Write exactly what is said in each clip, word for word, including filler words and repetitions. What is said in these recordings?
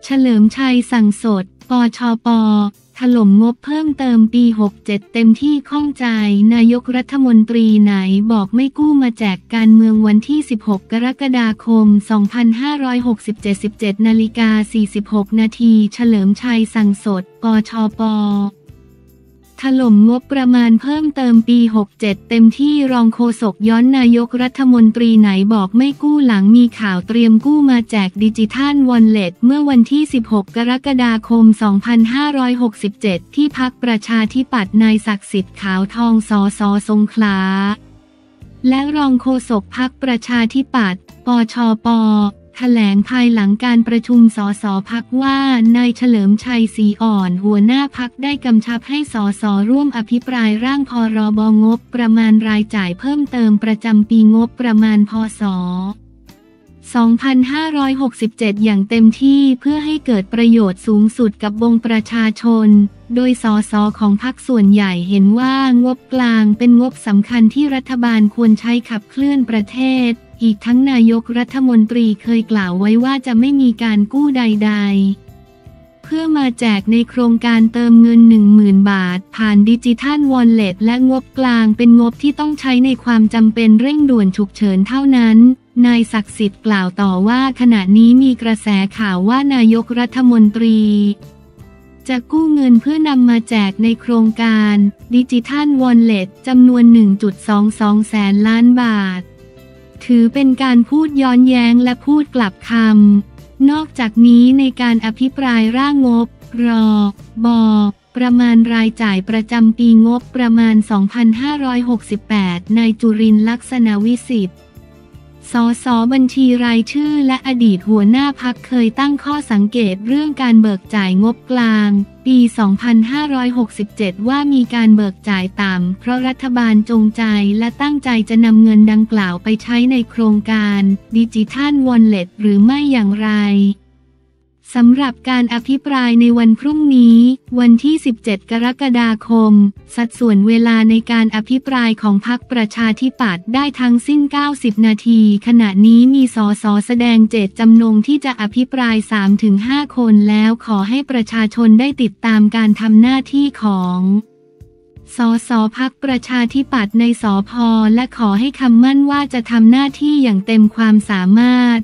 เฉลิมชัยสั่งสด ปชป.ถล่มงบเพิ่มเติมปี หกเจ็ด เต็มที่ข้องใจนายกรัฐมนตรีไหนบอกไม่กู้มาแจกการเมืองวันที่ สิบหก กรกฎาคม สองพันห้าร้อยหกสิบเจ็ด สิบเจ็ดนาฬิกาสี่สิบหกนาทีเฉลิมชัยสั่งสด ปชป.ถล่มงบประมาณเพิ่มเติมปี หกเจ็ด เต็มที่รองโฆษกย้อนนายกรัฐมนตรีไหนบอกไม่กู้หลังมีข่าวเตรียมกู้มาแจกดิจิทัลวอลเล็ตเมื่อวันที่ สิบหก กรกฎาคม สองพันห้าร้อยหกสิบเจ็ด ที่พรรคประชาธิปัตย์นายศักดิ์สิทธิ์ขาวทองสสสงขลาและรองโฆษกพรรคประชาธิปัตย์ ปชป.แถลงภายหลังการประชุมสสพรรคว่านายเฉลิมชัยศรีอ่อนหัวหน้าพรรคได้กำชับให้สสร่วมอภิปรายร่างพรบงบประมาณรายจ่ายเพิ่มเติมประจำปีงบประมาณพ.ศ. สองพันห้าร้อยหกสิบเจ็ด อย่างเต็มที่เพื่อให้เกิดประโยชน์สูงสุดกับวงประชาชนโดยสสของพรรคส่วนใหญ่เห็นว่างบกลางเป็นงบสำคัญที่รัฐบาลควรใช้ขับเคลื่อนประเทศอีกทั้งนายกรัฐมนตรีเคยกล่าวไว้ว่าจะไม่มีการกู้ใดๆเพื่อมาแจกในโครงการเติมเงิน หนึ่งหมื่น บาทผ่านดิจิทัลวอลเล็ตและงบกลางเป็นงบที่ต้องใช้ในความจำเป็นเร่งด่วนฉุกเฉินเท่านั้นนายศักดิ์สิทธิ์กล่าวต่อว่าขณะนี้มีกระแสข่าวว่านายกรัฐมนตรีจะกู้เงินเพื่อนำมาแจกในโครงการดิจิทัลวอลเล็ตจำนวน หนึ่งจุดสองสอง แสนล้านบาทถือเป็นการพูดย้อนแย้งและพูดกลับคำนอกจากนี้ในการอภิปรายร่างงบรบประมาณรายจ่ายประจำปีงบประมาณ สองพันห้าร้อยหกสิบแปด นายจุรินทร์ลักษณวิสิทธิ์สสบัญชีรายชื่อและอดีตหัวหน้าพรรคเคยตั้งข้อสังเกตเรื่องการเบิกจ่ายงบกลางปี สองพันห้าร้อยหกสิบเจ็ด ว่ามีการเบิกจ่ายต่ำเพราะรัฐบาลจงใจและตั้งใจจะนำเงินดังกล่าวไปใช้ในโครงการดิจิทัลวอลเล็ตหรือไม่อย่างไรสำหรับการอภิปรายในวันพรุ่งนี้วันที่ สิบเจ็ด กรกฎาคมสัดส่วนเวลาในการอภิปรายของพรรคประชาธิปัตย์ได้ทั้งสิ้นเก้าสิบนาทีขณะนี้มีสสแสดงเจตจำนงที่จะอภิปราย สามถึงห้า คนแล้วขอให้ประชาชนได้ติดตามการทำหน้าที่ของสสพรรคประชาธิปัตย์ในสภ.และขอให้คำมั่นว่าจะทำหน้าที่อย่างเต็มความสามารถ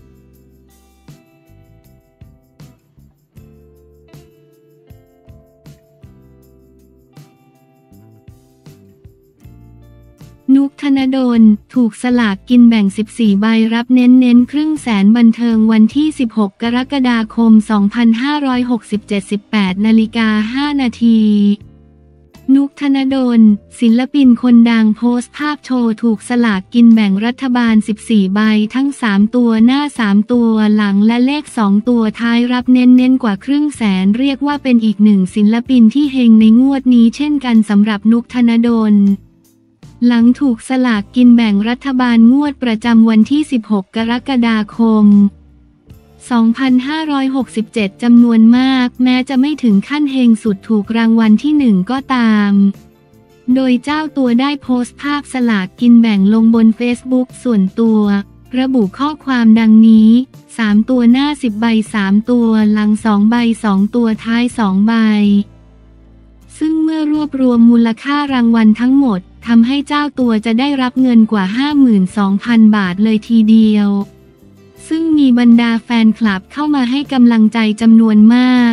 นุกธนดลถูกสลากกินแบ่งสิบสี่ใบรับเน้นๆครึ่งแสนบันเทิงวันที่สิบหกกรกฎาคมสองพันห้าร้อยหกสิบเจ็ด สิบแปดนาฬิกาห้านาทีนุกธนดลศิลปินคนดังโพสต์ภาพโชว์ถูกสลากกินแบ่งรัฐบาลสิบสี่ใบทั้งสามตัวหน้าสามตัวหลังและเลขสองตัวท้ายรับเน้นๆกว่าครึ่งแสนเรียกว่าเป็นอีกหนึ่งศิลปินที่เฮงในงวดนี้เช่นกันสำหรับนุกธนดลหลังถูกสลากกินแบ่งรัฐบาลงวดประจำวันที่ สิบหก กรกฎาคม สองพันห้าร้อยหกสิบเจ็ด จำนวนมากแม้จะไม่ถึงขั้นเฮงสุดถูกรางวัลที่หนึ่งก็ตามโดยเจ้าตัวได้โพสต์ภาพสลากกินแบ่งลงบนเฟซบุ๊กส่วนตัวระบุข้อความดังนี้สามตัวหน้าสิบใบสามตัวหลังสองใบสองตัวท้ายสองใบซึ่งเมื่อรวบรวมมูลค่ารางวัลทั้งหมดทำให้เจ้าตัวจะได้รับเงินกว่า ห้าหมื่นสองพัน บาทเลยทีเดียวซึ่งมีบรรดาแฟนคลับเข้ามาให้กำลังใจจำนวนมาก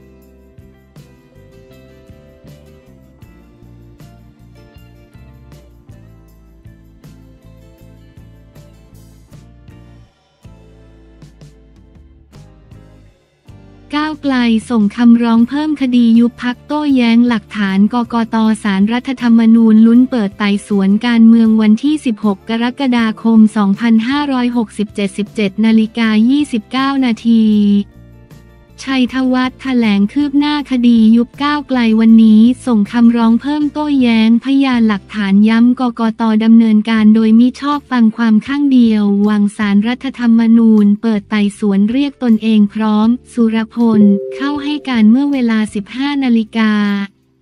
ก้าวไกลส่งคำร้องเพิ่มคดียุบพรรคโต้แย้งหลักฐานกกต.ศาลรัฐธรรมนูญลุ้นเปิดไต่สวนการเมืองวันที่ สิบหก กรกฎาคม สองพันห้าร้อยหกสิบเจ็ด สิบเจ็ดนาฬิกายี่สิบเก้านาทีชัยธวัฒน์แถลงคืบหน้าคดียุบก้าวไกลวันนี้ส่งคำร้องเพิ่มโต้แย้งพยานหลักฐานย้ำกกต.ดำเนินการโดยมิชอบฟังความข้างเดียววางศาลรัฐธรรมนูญเปิดไต่สวนเรียกตนเองพร้อมสุรพลเข้าให้การเมื่อเวลา สิบห้านาฬิกา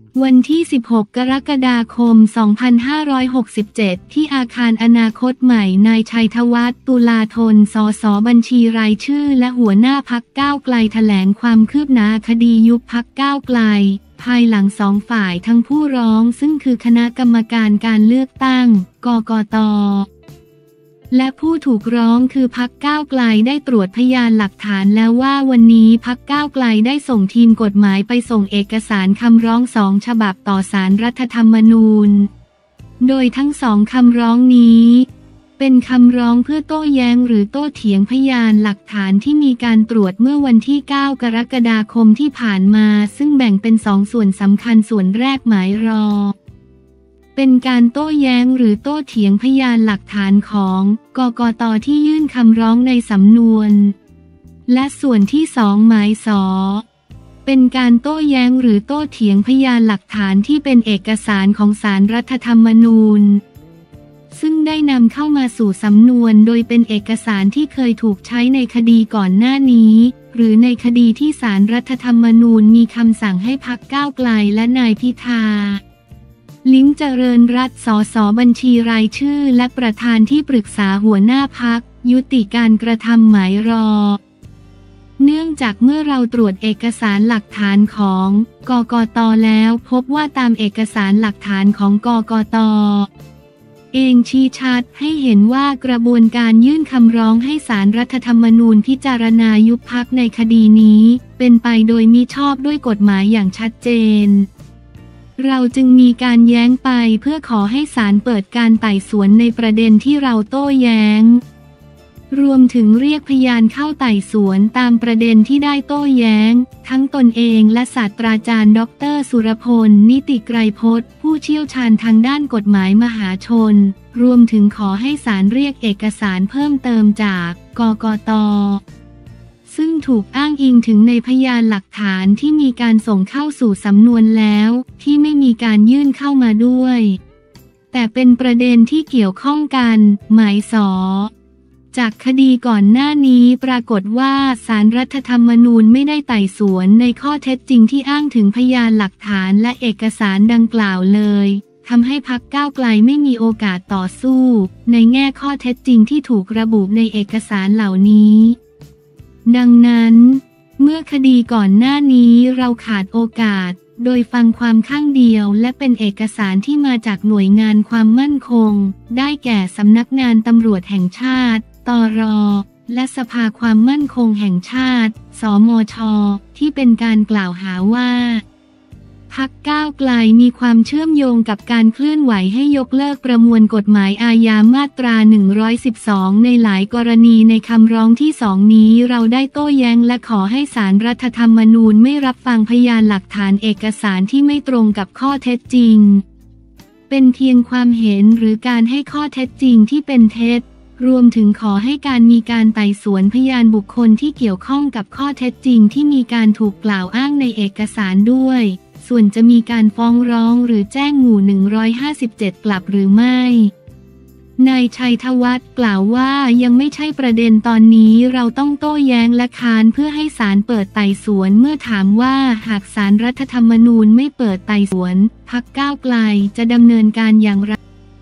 วันที่ สิบหก กรกฎาคม สองพันห้าร้อยหกสิบเจ็ด ที่อาคารอนาคตใหม่นายชัยธวัฒน์ ตุลาธน สสบัญชีรายชื่อและหัวหน้าพรรคก้าวไกลแถลงความคืบหน้าคดียุบพรรคก้าวไกลภายหลังสองฝ่ายทั้งผู้ร้องซึ่งคือคณะกรรมการการเลือกตั้งกกต.และผู้ถูกร้องคือพรรคก้าวไกลได้ตรวจพยานหลักฐานแล้วว่าวันนี้พรรคก้าวไกลได้ส่งทีมกฎหมายไปส่งเอกสารคำร้องสองฉบับต่อศาลรัฐธรรมนูญโดยทั้งสองคำร้องนี้เป็นคำร้องเพื่อโต้แย้งหรือโต้เถียงพยานหลักฐานที่มีการตรวจเมื่อวันที่ เก้า กรกฎาคมที่ผ่านมาซึ่งแบ่งเป็นสองส่วนสำคัญส่วนแรกหมายรอเป็นการโต้แย้งหรือโต้เถียงพยานหลักฐานของกกต.ที่ยื่นคำร้องในสำนวนและส่วนที่สองหมายสอเป็นการโต้แย้งหรือโต้เถียงพยานหลักฐานที่เป็นเอกสารของศาลรัฐธรรมนูญซึ่งได้นำเข้ามาสู่สำนวนโดยเป็นเอกสารที่เคยถูกใช้ในคดีก่อนหน้านี้หรือในคดีที่ศาลรัฐธรรมนูญมีคำสั่งให้พรรคก้าวไกลและนายพิธาลิ้มเจริญรัตน์ สสบัญชีรายชื่อและประธานที่ปรึกษาหัวหน้าพรรคยุติการกระทำหมายรอเนื่องจากเมื่อเราตรวจเอกสารหลักฐานของกกต.แล้วพบว่าตามเอกสารหลักฐานของกกต.เองชี้ชัดให้เห็นว่ากระบวนการยื่นคำร้องให้ศาลรัฐธรรมนูญพิจารณายุบพรรคในคดีนี้เป็นไปโดยมิชอบด้วยกฎหมายอย่างชัดเจนเราจึงมีการแย้งไปเพื่อขอให้ศาลเปิดการไต่สวนในประเด็นที่เราโต้แย้งรวมถึงเรียกพยานเข้าไต่สวนตามประเด็นที่ได้โต้แย้งทั้งตนเองและศาสตราจารย์ดร.สุรพลนิติไกรพจน์ผู้เชี่ยวชาญทางด้านกฎหมายมหาชนรวมถึงขอให้ศาลเรียกเอกสารเพิ่มเติมจากกกต.ซึ่งถูกอ้างอิงถึงในพยานหลักฐานที่มีการส่งเข้าสู่สำนวนแล้วที่ไม่มีการยื่นเข้ามาด้วยแต่เป็นประเด็นที่เกี่ยวข้องกันหมายสอจากคดีก่อนหน้านี้ปรากฏว่าศาลรัฐธรรมนูญไม่ได้ไต่สวนในข้อเท็จจริงที่อ้างถึงพยานหลักฐานและเอกสารดังกล่าวเลยทำให้พรรคก้าวไกลไม่มีโอกาสต่อสู้ในแง่ข้อเท็จจริงที่ถูกระบุในเอกสารเหล่านี้ดังนั้นเมื่อคดีก่อนหน้านี้เราขาดโอกาสโดยฟังความข้างเดียวและเป็นเอกสารที่มาจากหน่วยงานความมั่นคงได้แก่สำนักงานตำรวจแห่งชาติตร.และสภาความมั่นคงแห่งชาติสมช.ที่เป็นการกล่าวหาว่าพรรคก้าวไกลมีความเชื่อมโยงกับการเคลื่อนไหวให้ยกเลิกประมวลกฎหมายอาญามาตราหนึ่งร้อยสิบสองในหลายกรณีในคำร้องที่สองนี้เราได้โต้แย้งและขอให้ศาลรัฐธรรมนูญไม่รับฟังพยานหลักฐานเอกสารที่ไม่ตรงกับข้อเท็จจริงเป็นเพียงความเห็นหรือการให้ข้อเท็จจริงที่เป็นเท็จรวมถึงขอให้การมีการไต่สวนพยานบุคคลที่เกี่ยวข้องกับข้อเท็จจริงที่มีการถูกกล่าวอ้างในเอกสารด้วยส่วนจะมีการฟ้องร้องหรือแจ้งหมู่หนึ่งร้อยห้าสิบเจ็ดกลับหรือไม่นายชัยธวัฒน์กล่าวว่ายังไม่ใช่ประเด็นตอนนี้เราต้องโต้แย้งและค้านเพื่อให้ศาลเปิดไต่สวนเมื่อถามว่าหากศาลรัฐธรรมนูญไม่เปิดไต่สวนพรรคก้าวไกลจะดำเนินการอย่างไร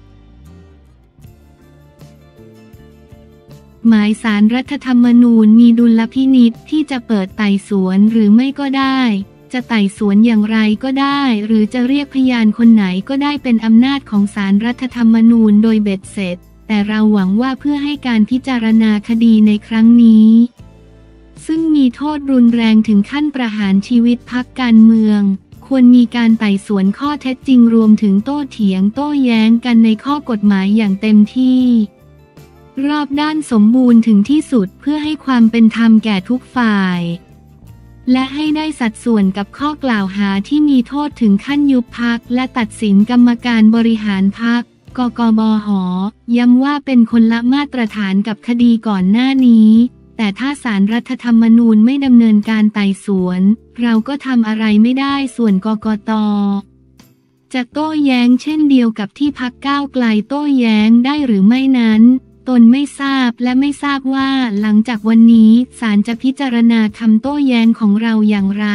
หมายศาลรัฐธรรมนูญมีดุลพินิจที่จะเปิดไต่สวนหรือไม่ก็ได้จะไต่สวนอย่างไรก็ได้หรือจะเรียกพยานคนไหนก็ได้เป็นอำนาจของศาลรัฐธรรมนูญโดยเบ็ดเสร็จแต่เราหวังว่าเพื่อให้การพิจารณาคดีในครั้งนี้ซึ่งมีโทษรุนแรงถึงขั้นประหารชีวิตพรรคการเมืองควรมีการไต่สวนข้อเท็จจริงรวมถึงโต้เถียงโต้แย้งกันในข้อกฎหมายอย่างเต็มที่รอบด้านสมบูรณ์ถึงที่สุดเพื่อให้ความเป็นธรรมแก่ทุกฝ่ายและให้ได้สัดส่วนกับข้อกล่าวหาที่มีโทษถึงขั้นยุบพรรคและตัดสินกรรมการบริหารพรรคกกบห.ย้ำว่าเป็นคนละมาตรฐานกับคดีก่อนหน้านี้แต่ถ้าศาลรัฐธรรมนูญไม่ดำเนินการไต่สวนเราก็ทำอะไรไม่ได้ส่วนกกต.จะโต้แย้งเช่นเดียวกับที่พรรคก้าวไกลโต้แย้งได้หรือไม่นั้นตนไม่ทราบและไม่ทราบว่าหลังจากวันนี้ศาลจะพิจารณาคำโต้แย้งของเราอย่างไร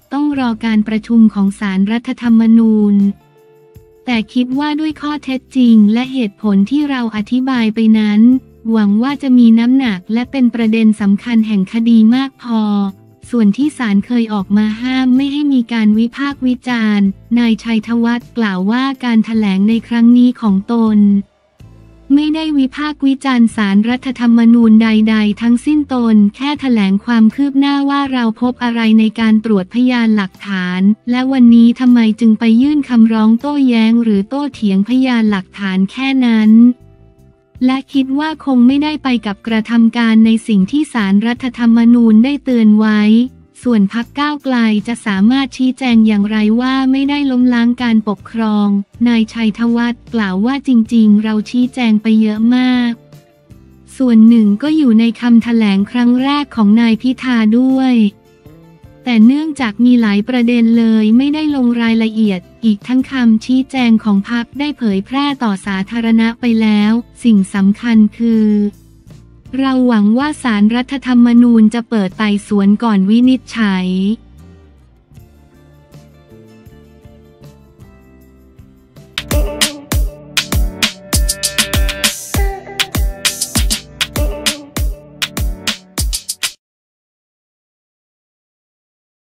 ต้องรอการประชุมของศาลรัฐธรรมนูญแต่คิดว่าด้วยข้อเท็จจริงและเหตุผลที่เราอธิบายไปนั้นหวังว่าจะมีน้ำหนักและเป็นประเด็นสำคัญแห่งคดีมากพอส่วนที่ศาลเคยออกมาห้ามไม่ให้มีการวิพากษ์วิจารณ์นายชัยธวัฒน์กล่าวว่าการแถลงในครั้งนี้ของตนไม่ได้วิพากษ์วิจารณ์ศาลรัฐธรรมนูญใดๆทั้งสิ้นตนแค่แถลงความคืบหน้าว่าเราพบอะไรในการตรวจพยานหลักฐานและวันนี้ทำไมจึงไปยื่นคำร้องโต้แย้งหรือโต้เถียงพยานหลักฐานแค่นั้นและคิดว่าคงไม่ได้ไปกับกระทำการในสิ่งที่ศาลรัฐธรรมนูญได้เตือนไว้ส่วนพรรคก้าวไกลจะสามารถชี้แจงอย่างไรว่าไม่ได้ล้มล้างการปกครองนายชัยธวัฒน์กล่าวว่าจริงๆเราชี้แจงไปเยอะมากส่วนหนึ่งก็อยู่ในคำแถลงครั้งแรกของนายพิธาด้วยแต่เนื่องจากมีหลายประเด็นเลยไม่ได้ลงรายละเอียดอีกทั้งคำชี้แจงของพรรคได้เผยแพร่ต่อสาธารณะไปแล้วสิ่งสำคัญคือเราหวังว่าศาลรัฐธรรมนูญจะเปิดไต่สวนก่อนวินิจฉัย